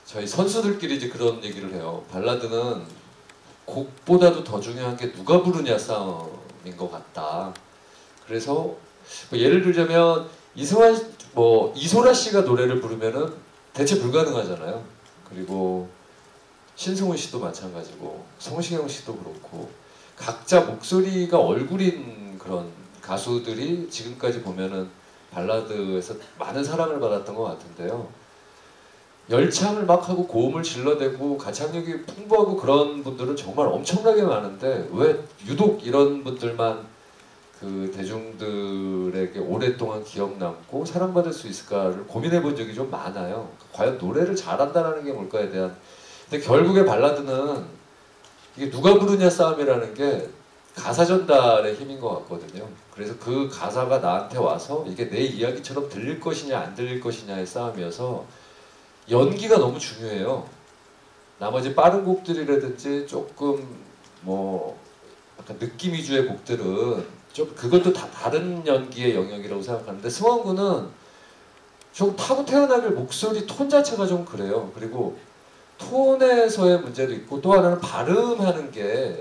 저희 선수들끼리 이제 그런 얘기를 해요. 발라드는 곡보다도 더 중요한 게 누가 부르냐 싸움인 것 같다. 그래서 뭐 예를 들자면 이소라 씨가 노래를 부르면은 대체 불가능하잖아요. 그리고 신승훈 씨도 마찬가지고 성시경 씨도 그렇고 각자 목소리가 얼굴인 그런 가수들이 지금까지 보면은 발라드에서 많은 사랑을 받았던 것 같은데요. 열창을 막 하고 고음을 질러대고 가창력이 풍부하고 그런 분들은 정말 엄청나게 많은데 왜 유독 이런 분들만 그 대중들에게 오랫동안 기억 남고 사랑받을 수 있을까를 고민해 본 적이 좀 많아요. 과연 노래를 잘한다는 게 뭘까에 대한. 근데 결국에 발라드는 이게 누가 부르냐 싸움이라는 게 가사 전달의 힘인 것 같거든요. 그래서 그 가사가 나한테 와서 이게 내 이야기처럼 들릴 것이냐 안 들릴 것이냐의 싸움이어서 연기가 너무 중요해요. 나머지 빠른 곡들이라든지 조금 뭐 약간 느낌 위주의 곡들은 좀 그것도 다 다른 연기의 영역이라고 생각하는데 승원군은 좀 타고 태어나길 목소리 톤 자체가 좀 그래요. 그리고 톤에서의 문제도 있고 또 하나는 발음하는 게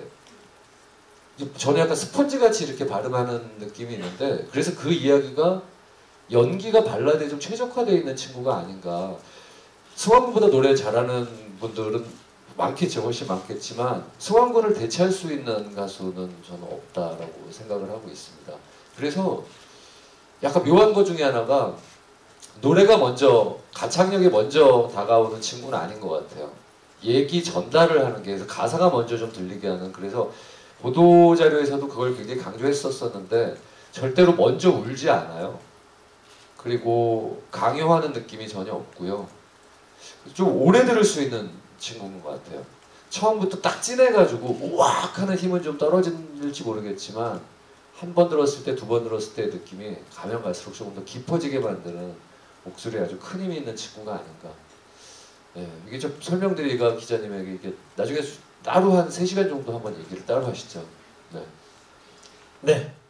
저는 약간 스펀지같이 이렇게 발음하는 느낌이 있는데 그래서 그 이야기가 연기가 발라드에 좀 최적화되어 있는 친구가 아닌가. 승환군보다 노래 잘하는 분들은 많겠죠. 훨씬 많겠지만 승환군을 대체할 수 있는 가수는 저는 없다라고 생각을 하고 있습니다. 그래서 약간 묘한 것 중에 하나가 노래가 먼저 가창력이 먼저 다가오는 친구는 아닌 것 같아요. 얘기 전달을 하는 게 그래서 가사가 먼저 좀 들리게 하는. 그래서 보도자료에서도 그걸 굉장히 강조했었었는데 절대로 먼저 울지 않아요. 그리고 강요하는 느낌이 전혀 없고요. 좀 오래 들을 수 있는 친구인 것 같아요. 처음부터 딱 진해가지고 우악 하는 힘은 좀 떨어질지 모르겠지만 한 번 들었을 때 두 번 들었을 때의 느낌이 가면 갈수록 조금 더 깊어지게 만드는 목소리에 아주 큰 힘이 있는 친구가 아닌가. 네, 이게 좀 설명드리기가 기자님에게 이게 나중에 따로 한 3시간 정도 한번 얘기를 따로 하시죠. 네. 네.